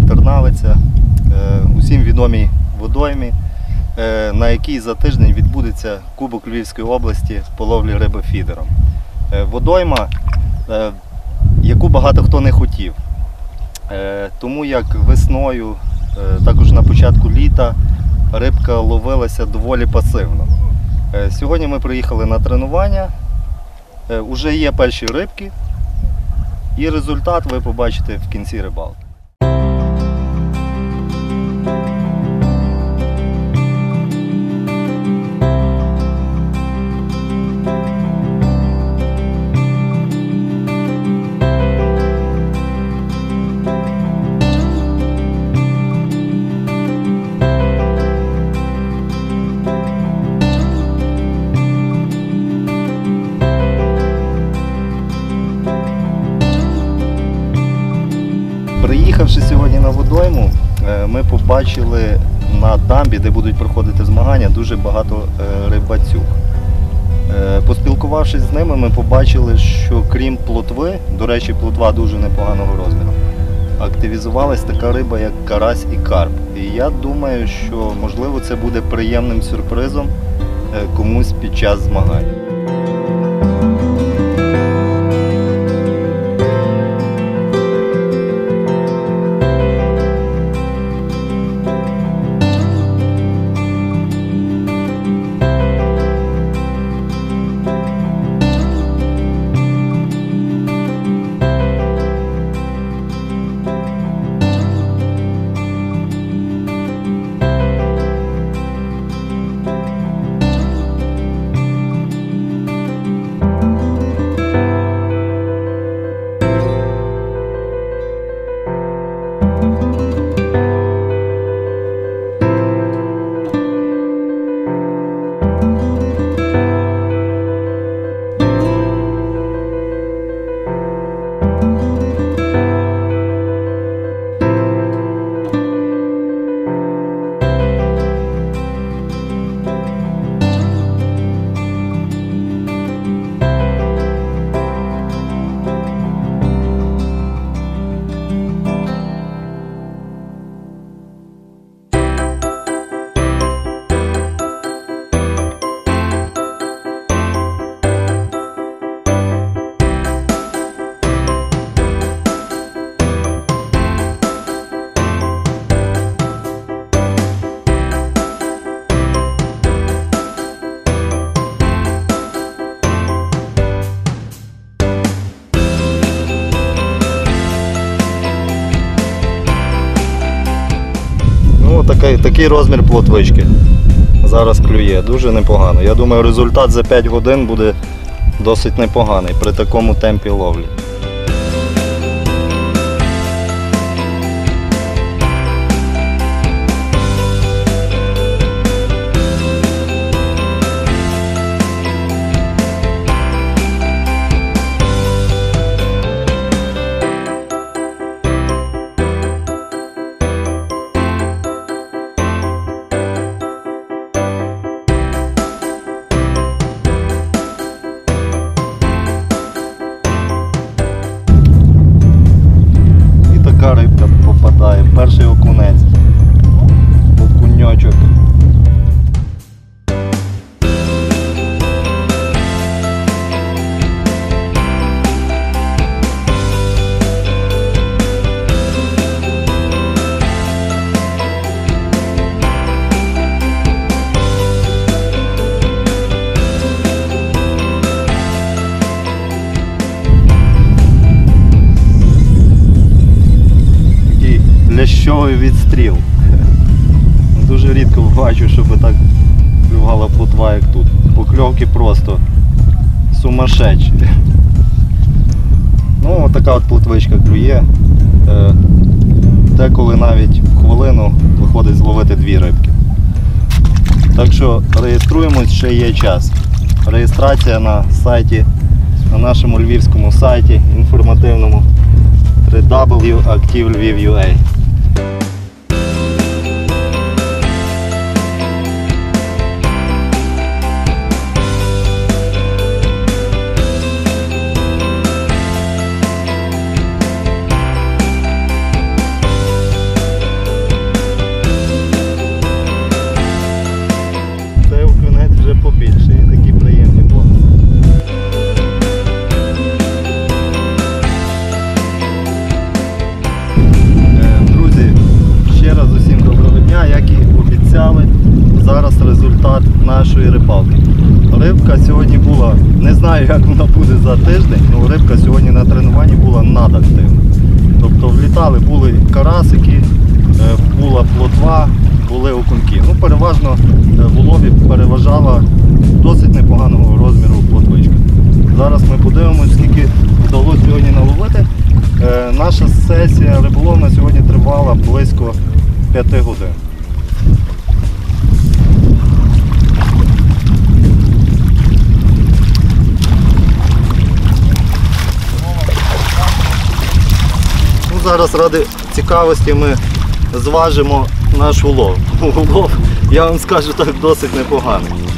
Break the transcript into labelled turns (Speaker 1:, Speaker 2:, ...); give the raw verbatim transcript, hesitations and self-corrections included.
Speaker 1: Тернавиця, усім відомій водоймі, на якій за тиждень відбудеться Кубок Львівської області по ловлі риби фідером. Водойма, яку багато хто не хотів, тому як весною, також на початку літа, рибка ловилася доволі пасивно. Сьогодні ми приїхали на тренування, вже є перші рибки, і результат ви побачите в кінці рибалки. Приїхавши сьогодні на водойму, ми побачили на дамбі, де будуть проходити змагання, дуже багато рибацюк. Поспілкувавшись з ними, ми побачили, що крім плотви, до речі, плотва дуже непоганого розміру, активізувалась така риба, як карась і карп. І я думаю, що можливо це буде приємним сюрпризом комусь під час змагань. Такий, такий розмір плотвички зараз клює, дуже непогано. Я думаю, результат за п'ять годин буде досить непоганий при такому темпі ловлі. Рибка попадає, перший окунець, окуньочок. Лящовий відстріл. Дуже рідко бачу, щоб так клювала плотва, як тут. Покльовки просто сумасшедші. Ну, така от плотвичка клює. Деколи навіть в хвилину виходить зловити дві рибки. Так що реєструємось, ще є час. Реєстрація на сайті, на нашому львівському сайті інформативному дабл ю дабл ю дабл ю крапка актив львів крапка ю а. нашої рибалки. Рибка сьогодні була, не знаю, як вона буде за тиждень, але рибка сьогодні на тренуванні була надактивна. Тобто влітали, були карасики, була плотва, були окуньки. Ну, переважно в улові переважала досить непоганого розміру плотвичка. Зараз ми подивимося, скільки вдалося сьогодні наловити. Е, наша сесія риболовна сьогодні тривала близько п'яти годин. Ну, зараз ради цікавості ми зважимо наш улов. Улов, я вам скажу, так досить непоганий.